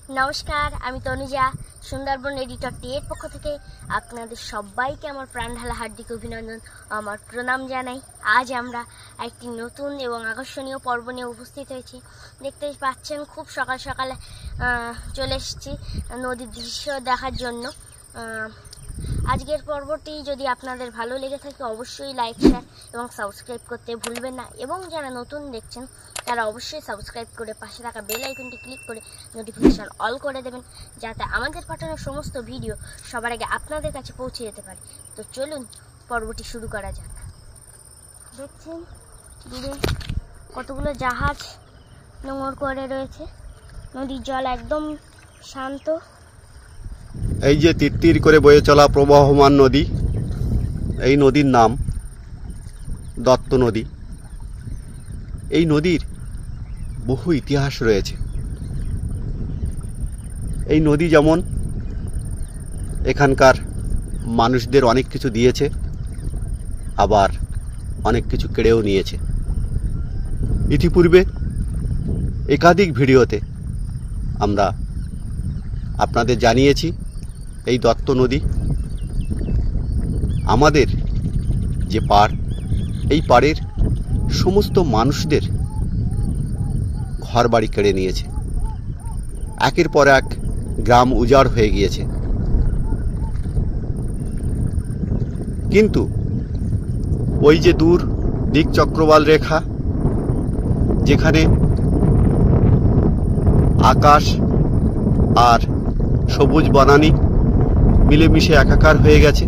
নমস্কার, আমি তনুজা সুন্দরবন এডিটর টিয়ের পক্ষ থেকে আপনাদের সবাইকে আমার প্রাণ ঢালা হার্দিক অভিনন্দন, আমার প্রণাম জানাই। আজ আমরা একটি নতুন এবং আকর্ষণীয় পর্ব নিয়ে উপস্থিত হয়েছি। দেখতেই পাচ্ছেন খুব সকাল সকালে চলে এসেছি নদীর দৃশ্য দেখার জন্য। আজকের পর্বটি যদি আপনাদের ভালো লেগে থাকে অবশ্যই লাইক, শেয়ার এবং সাবস্ক্রাইব করতে ভুলবেন না, এবং যারা নতুন দেখছেন তারা অবশ্যই সাবস্ক্রাইব করে পাশে থাকা বেল আইকনটি ক্লিক করে নোটিফিকেশান অল করে দেবেন, যাতে আমাদের পাঠানো সমস্ত ভিডিও সবার আগে আপনাদের কাছে পৌঁছে যেতে পারে। তো চলুন পর্বটি শুরু করা যাক। দেখছেন দূরে কতগুলো জাহাজ নোঙর করে রয়েছে, নদীর জল একদম শান্ত। এই যে তিরতির করে বয়ে চলা প্রবাহমান নদী, এই নদীর নাম দত্ত নদী। এই নদীর বহু ইতিহাস রয়েছে। এই নদী যেমন এখানকার মানুষদের অনেক কিছু দিয়েছে, আবার অনেক কিছু কেড়েও নিয়েছে। ইতিপূর্বে একাধিক ভিডিওতে আমরা আপনাদের জানিয়েছি এই দত্ত নদী আমাদের যে পাড়, এই পাড়ের সমস্ত মানুষদের ঘরবাড়ি কেড়ে নিয়েছে। একের পর এক গ্রাম উজাড় হয়ে গিয়েছে। কিন্তু ওই যে দূর দিক চক্রবাল রেখা, যেখানে আকাশ আর সবুজ বনানী মিলেমিশে একাকার হয়ে গেছে,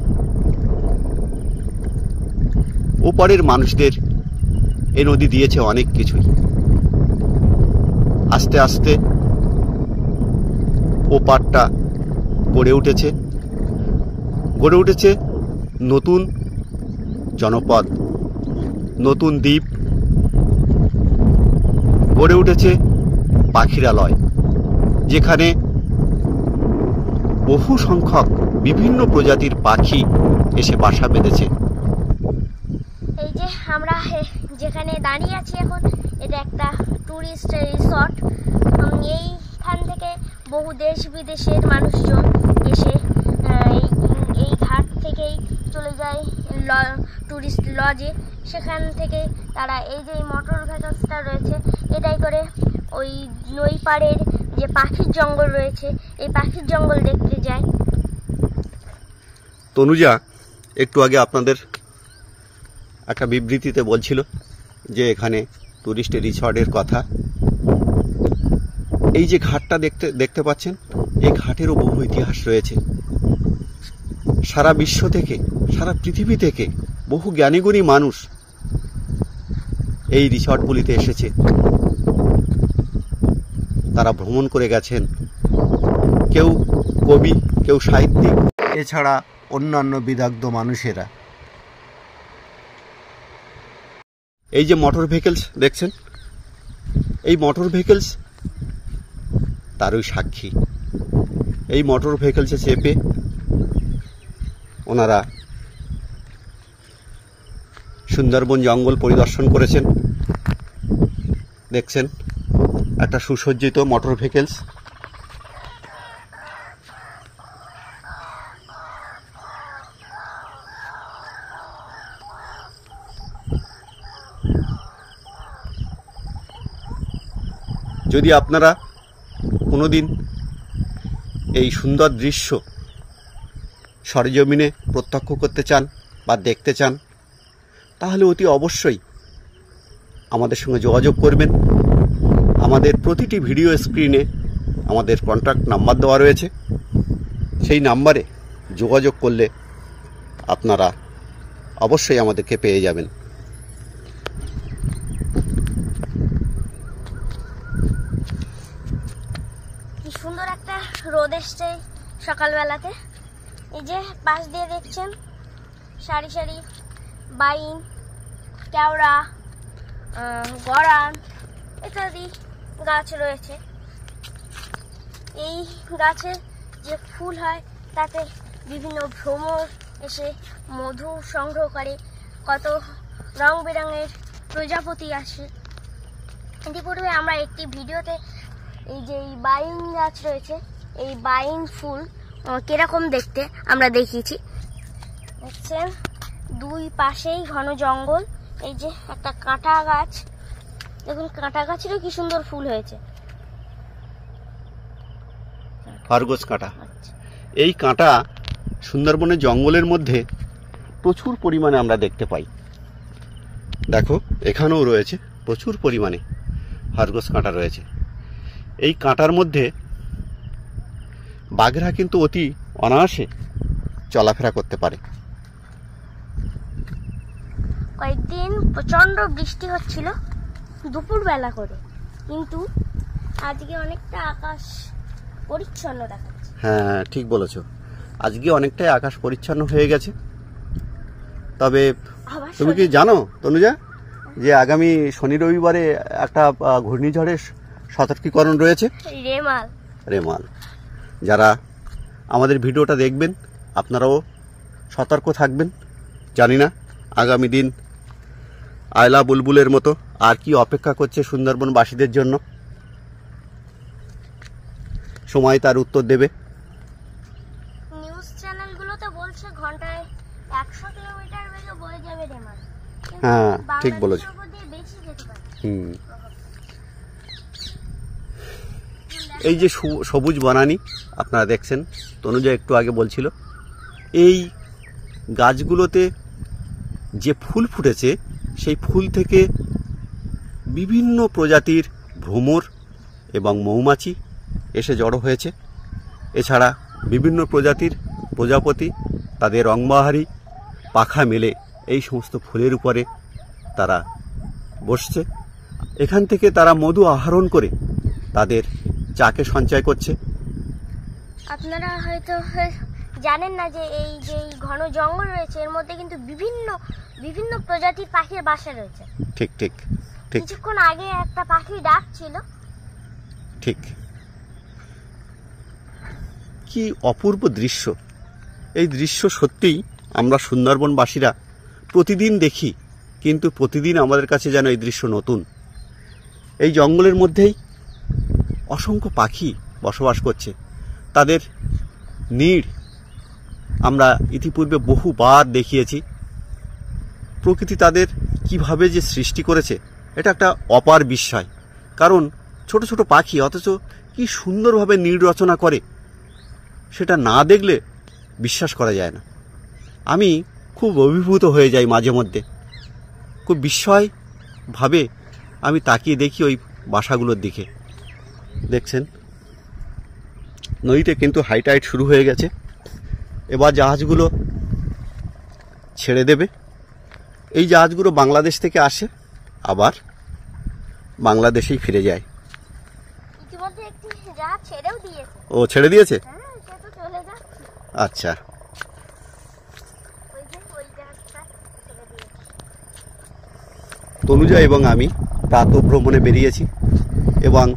ওপারের মানুষদের এ নদী দিয়েছে অনেক কিছুই। আস্তে আস্তে ওপারটা গড়ে উঠেছে নতুন জনপদ, নতুন দ্বীপ, গড়ে উঠেছে পাখিরালয়, যেখানে বহু সংখ্যক বিভিন্ন প্রজাতির পাখি এসে বাসা বেঁধেছে। এই যে আমরা যেখানে দাঁড়িয়ে আছি এখন, এটা একটা ট্যুরিস্ট রিসর্ট। এইখান থেকে বহু দেশ বিদেশের মানুষজন এসে এই ঘাট থেকেই চলে যায় ট্যুরিস্ট লজে। সেখান থেকে তারা এই যে মোটর ভেহিকলসটা রয়েছে, এটাই করে ওই নই পাড়ের যে পাখির জঙ্গল রয়েছে, এই পাখির জঙ্গল দেখতে যায়। তনুজা একটু আগে আপনাদের একটা বিবৃতিতে বলছিল যে এখানে টুরিস্ট রিসর্টের কথা। এই যে ঘাটটা দেখতে পাচ্ছেন, এই ঘাটেরও বহু ইতিহাস রয়েছে। সারা বিশ্ব থেকে, সারা পৃথিবী থেকে বহু জ্ঞানীগুণী মানুষ এই রিসর্টগুলিতে এসেছে। তারা ভ্রমণ করে গেছেন, কেউ কবি, কেউ সাহিত্যিক, এছাড়া অন্যান্য বিদগ্ধ মানুষেরা। এই যে মোটর ভেহিকলস দেখছেন, এই মোটর ভেহিকলস তারই সাক্ষী। এই মোটর ভেহিকলসে চেপে ওনারা সুন্দরবন জঙ্গল পরিদর্শন করেছেন। দেখছেন একটা সুসজ্জিত মোটর ভেহিকলস। যদি আপনারা কোনোদিন এই সুন্দর দৃশ্য সরেজমিনে প্রত্যক্ষ করতে চান বা দেখতে চান, তাহলে অতি অবশ্যই আমাদের সঙ্গে যোগাযোগ করবেন। আমাদের প্রতিটি ভিডিও স্ক্রিনে আমাদের কন্ট্যাক্ট নাম্বার দেওয়া রয়েছে। সেই নাম্বারে যোগাযোগ করলে আপনারা অবশ্যই আমাদেরকে পেয়ে যাবেন। কি সুন্দর একটা রোদ এসছে সকালবেলাতে। এই যে পাশ দিয়ে দেখছেন সারি সারি বাইন, কেওড়া, গরান ইত্যাদি গাছ রয়েছে। এই গাছের যে ফুল হয় তাতে বিভিন্ন ভ্রমর এসে মধু সংগ্রহ করে, কত রং বেরঙের প্রজাপতি আসে। ইতিপূর্বে আমরা একটি ভিডিওতে এই যে এই বাইন গাছ রয়েছে, এই বাইন ফুল কিরকম দেখতে আমরা দেখিয়েছি। দেখছেন দুই পাশেই ঘন জঙ্গল। এই যে একটা কাঁটা গাছ, দেখুন কাঁটা গাছেরও কি সুন্দর ফুল হয়েছে। খরগোশ কাঁটা। এই কাঁটা সুন্দরবনের জঙ্গলের মধ্যে প্রচুর পরিমাণে আমরা দেখতে পাই। দেখো এখানেও রয়েছে প্রচুর পরিমাণে খরগোশ কাঁটা রয়েছে। এই কাঁটার মধ্যে বাঘেরা কিন্তু অতি অনায়াসে চলাফেরা করতে পারে। কয়েকদিন প্রচন্ড বৃষ্টি হচ্ছিল দুপুরবেলা করে, কিন্তু আজকে অনেকটা আকাশ পরিচ্ছন্ন দেখাচ্ছে। হ্যাঁ ঠিক বলেছো, আজকে অনেকটাই আকাশ পরিচ্ছন্ন হয়ে গেছে। তবে তুমি কি জানো তনুজা যে আগামী শনি রবিবারে একটা ঘূর্ণিঝড়ের সতর্কীকরণ রয়েছে? রেমাল। যারা আমাদের ভিডিওটা দেখবেন আপনারাও সতর্ক থাকবেন। জানি না আগামী দিন আয়লা বুলবুলের মতো আর কি অপেক্ষা করছে সুন্দরবনবাসীদের জন্য। সময় তার উত্তর দেবে। নিউজ চ্যানেলগুলোতে বলছে ঘন্টায় 100 কিলোমিটার বেগে বয়ে যাবে রেমাল। হ্যাঁ ঠিক বলেছো। এই যে সবুজ বনানী আপনারা দেখছেন, তনুজা একটু আগে বলছিল, এই গাছগুলোতে যে ফুল ফুটেছে সেই ফুল থেকে বিভিন্ন প্রজাতির ভ্রমর এবং মৌমাছি এসে জড়ো হয়েছে। এছাড়া বিভিন্ন প্রজাতির প্রজাপতি তাদের রংবাহারি পাখা মেলে এই সমস্ত ফুলের উপরে তারা বসছে। এখান থেকে তারা মধু আহরণ করে তাদের চাকে সঞ্চয় করছে। আপনারা হয়তো জানেন না যে এই যে ঘন জঙ্গল রয়েছে এর মধ্যে কিন্তু বিভিন্ন প্রজাতির পাখির বাসা রয়েছে। ঠিক ঠিক ঠিক। কিছুক্ষণ আগে একটা পাখি ডাকছিল। ঠিক। কি অপূর্ব দৃশ্য! এই দৃশ্য সত্যিই আমরা সুন্দরবনবাসীরা প্রতিদিন দেখি, কিন্তু প্রতিদিন আমাদের কাছে যেন এই দৃশ্য নতুন। এই জঙ্গলের মধ্যেই অসংখ্য পাখি বসবাস করছে। তাদের নীড় আমরা ইতিপূর্বে বহুবার দেখিয়েছি। প্রকৃতি তাদের কিভাবে যে সৃষ্টি করেছে এটা একটা অপার বিস্ময়। কারণ ছোট ছোট পাখি অথচ কি সুন্দরভাবে নীড় রচনা করে সেটা না দেখলে বিশ্বাস করা যায় না। আমি খুব অভিভূত হয়ে যাই মাঝে মধ্যে, খুব বিস্ময়ভাবে আমি তাকিয়ে দেখি ওই বাসাগুলোর দিকে। দেখছেন নদীতে কিন্তু হাই টাইড শুরু হয়ে গেছে। এবার জাহাজগুলো ছেড়ে দেবে। এই জাহাজগুলো বাংলাদেশ থেকে আসে আবার বাংলাদেশেই ফিরে যায়। ইতিমধ্যে একটি জাহাজ ছেড়েও দিয়েছে। ও ছেড়ে দিয়েছে? হ্যাঁ, সে তো চলে যাচ্ছে। আচ্ছা। তনুজা এবং আমি প্রাতঃভ্রমণে বেরিয়েছি এবং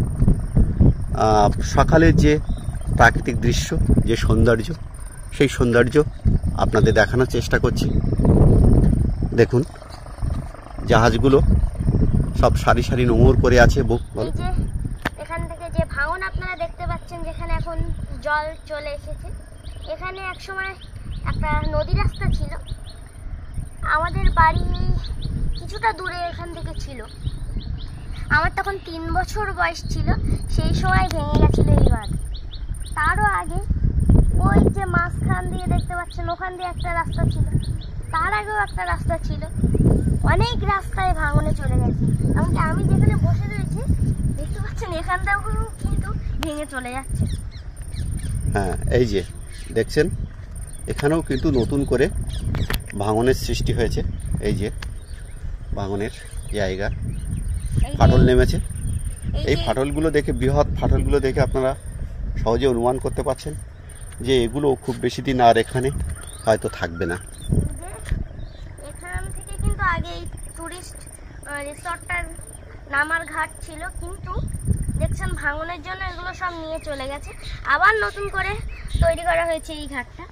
সকালের যে প্রাকৃতিক দৃশ্য, যে সৌন্দর্য, সেই সৌন্দর্য আপনাদের দেখানোর চেষ্টা করছি। দেখুন জাহাজগুলো সব সারি সারি নোঙর করে আছে। এখান থেকে যে ভাঙন আপনারা দেখতে পাচ্ছেন, যেখানে এখন জল চলে এসেছে, এখানে একসময় একটা নদী রাস্তা ছিল। আমাদের বাড়ি কিছুটা দূরে এখান থেকে ছিল। আমার তখন 3 বছর বয়স ছিল, সেই সময় ভেঙে গেছিল এই বাঁধ। তারও আগে ওই যে মাঝখান দিয়ে দেখতে পাচ্ছেন ওখান দিয়ে একটা রাস্তা ছিল, তার আগেও একটা রাস্তা ছিল। অনেক রাস্তায় ভাঙনে চলে গেছে। এমনকি আমি যেখানে বসে রয়েছি দেখতে পাচ্ছেন এখানটাও কিন্তু ভেঙে চলে যাচ্ছে। হ্যাঁ এই যে দেখছেন এখানেও কিন্তু নতুন করে ভাঙনের সৃষ্টি হয়েছে। এই যে ভাঙনের জায়গা, ফাটল নেমেছে। এই ফাটলগুলো দেখে, বৃহৎ ফাটলগুলো দেখে আপনারা সহজে অনুমান করতে পারছেন যে এগুলো খুব বেশি দিন আর এখানে হয়তো থাকবে না। এখান থেকে কিন্তু আগে এই টুরিস্ট রিসর্টটার নামার ঘাট ছিল, কিন্তু দেখছেন ভাঙনের জন্য এগুলো সব নিয়ে চলে গেছে। আবার নতুন করে তৈরি করা হয়েছে এই ঘাটটা।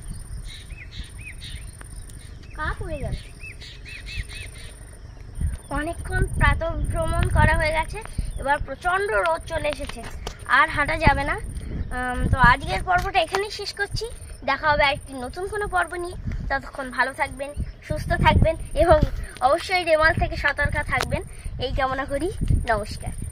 কাপ হয়ে গেল। অনেকক্ষণ প্রাতঃভ্রমণ করা হয়ে গেছে। এবার প্রচণ্ড রোদ চলে এসেছে, আর হাঁটা যাবে না। তো আজকের পর্বটা এখানেই শেষ করছি। দেখা হবে আরেকটি নতুন কোনো পর্ব নিয়ে। ততক্ষণ ভালো থাকবেন, সুস্থ থাকবেন এবং অবশ্যই রেমাল থেকে সতর্ক থাকবেন এই কামনা করি। নমস্কার।